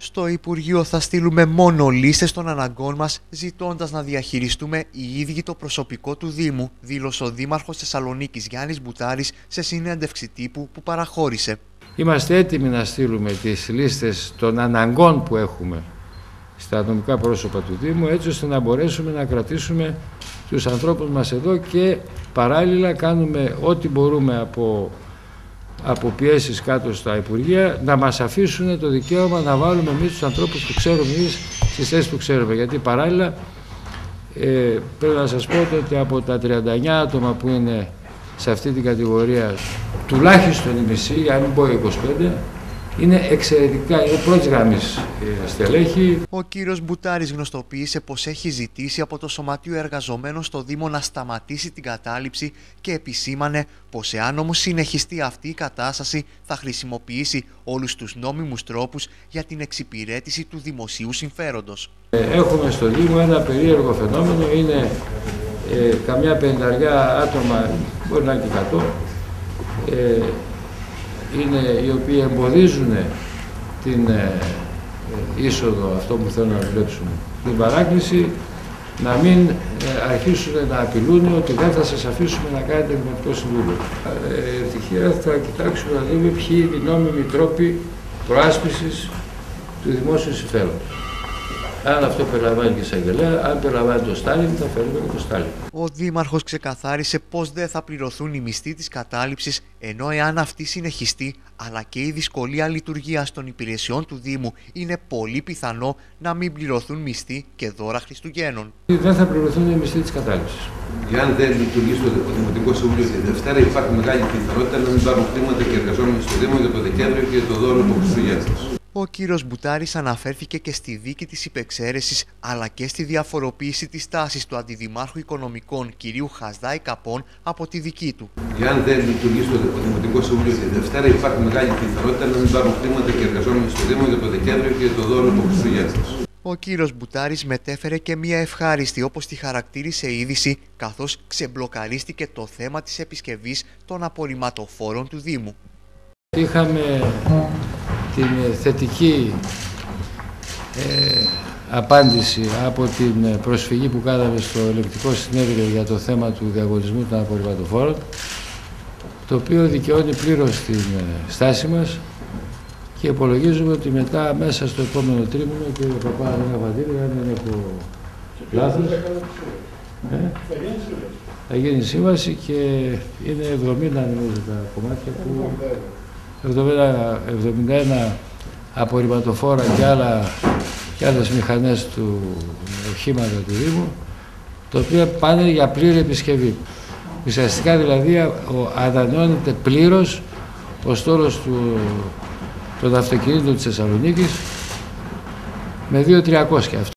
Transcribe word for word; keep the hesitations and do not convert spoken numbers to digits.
Στο Υπουργείο θα στείλουμε μόνο λίστες των αναγκών μας, ζητώντας να διαχειριστούμε οι ίδιοι το προσωπικό του Δήμου, δήλωσε ο Δήμαρχος Θεσσαλονίκης Γιάννης Μπουτάρης σε συνέντευξη τύπου που παραχώρησε. Είμαστε έτοιμοι να στείλουμε τις λίστες των αναγκών που έχουμε στα νομικά πρόσωπα του Δήμου, έτσι ώστε να μπορέσουμε να κρατήσουμε τους ανθρώπους μας εδώ και παράλληλα κάνουμε ό,τι μπορούμε από, από πιέσεις κάτω στα Υπουργεία να μας αφήσουν το δικαίωμα να βάλουμε εμείς τους ανθρώπους που ξέρουμε εμείς στις θέσεις που ξέρουμε. Γιατί παράλληλα ε, πρέπει να σας πω ότι από τα τριάντα εννέα άτομα που είναι σε αυτή την κατηγορία, τουλάχιστον η μισή, αν μην πω είκοσι πέντε, είναι εξαιρετικά, είναι πρώτης γραμμής στελέχη. Ο κύριος Μπουτάρης γνωστοποίησε πως έχει ζητήσει από το Σωματείο Εργαζομένων στο Δήμο να σταματήσει την κατάληψη και επισήμανε πως εάν όμως συνεχιστεί αυτή η κατάσταση θα χρησιμοποιήσει όλους τους νόμιμους τρόπους για την εξυπηρέτηση του δημοσίου συμφέροντος. Έχουμε στο Δήμο ένα περίεργο φαινόμενο, είναι ε, καμιά πενταριά άτομα, μπορεί να είναι και εκατό, ε, είναι οι οποίοι εμποδίζουν την ε, είσοδο, αυτό που θέλουν να δουλέψουν, την παράκληση, να μην ε, αρχίσουν να απειλούν ότι δεν θα σας αφήσουμε να κάνετε δημοτικό συμβούλιο. Ε, ευτυχία θα κοιτάξουμε να δούμε ποιοι είναι οι νόμιμοι τρόποι προάσπισης του δημόσιου συμφέροντος. Αν αυτό περιλαμβάνει και εισαγγελέα, αν περιλαμβάνει το Στάλιν, θα φέρουμε και το Στάλιν. Ο Δήμαρχος ξεκαθάρισε πως δεν θα πληρωθούν οι μισθοί της κατάληψης, ενώ εάν αυτή συνεχιστεί, αλλά και η δυσκολία λειτουργίας των υπηρεσιών του Δήμου, είναι πολύ πιθανό να μην πληρωθούν μισθοί και δώρα Χριστουγέννων. Δεν θα πληρωθούν οι μισθοί της κατάληψης. Εάν δεν λειτουργήσει το Δημοτικό Συμβούλιο τη Δευτέρα, υπάρχει μεγάλη πιθανότητα να μην πάρουν χρήματα και εργαζόμενοι στο Δήμο για το Δεκέμβριο και το δώρο του Χριστουγέννου. Ο κύριος Μπουτάρης αναφέρθηκε και στη δίκη της υπεξαίρεσης αλλά και στη διαφοροποίηση της τάσης του Αντιδημάρχου Οικονομικών κυρίου Χασδάη Καπών από τη δική του. Εάν δεν λειτουργήσει το Δημοτικό Συμβούλιο τη Δευτέρα, υπάρχει μεγάλη πιθανότητα να μην πάρουν χρήματα και εργαζόμενοι στο Δήμο για το Δεκέμβριο και το δώρο του Χριστουγέννου. Ο κύριος Μπουτάρης μετέφερε και μια ευχάριστη, όπως τη χαρακτήρισε, είδηση, καθώς ξεμπλοκαρίστηκε το θέμα της επισκευής των απορριμματοφόρων του Δήμου. Είχαμε την θετική ε, απάντηση από την προσφυγή που κάναμε στο ελεκτικό συνέδριο για το θέμα του διαγωνισμού των απορριμματοφόρων, το οποίο δικαιώνει πλήρως την στάση μας και υπολογίζουμε ότι μετά μέσα στο επόμενο τρίμηνο, κύριε Παπά, δεν αφαντήρια, αν δεν έχω λάθος, ε, θα γίνει σύμβαση και είναι εβδομήντα νομίζω τα κομμάτια που εβδομήντα ένα απορριμματοφόρα και, άλλα, και άλλες μηχανές του οχήματα του Δήμου, τα οποία πάνε για πλήρη επισκευή. Ουσιαστικά δηλαδή ανανεώνεται πλήρως ο στόλος του, των αυτοκινήτων της Θεσσαλονίκης με δύο χιλιάδες τριακόσια.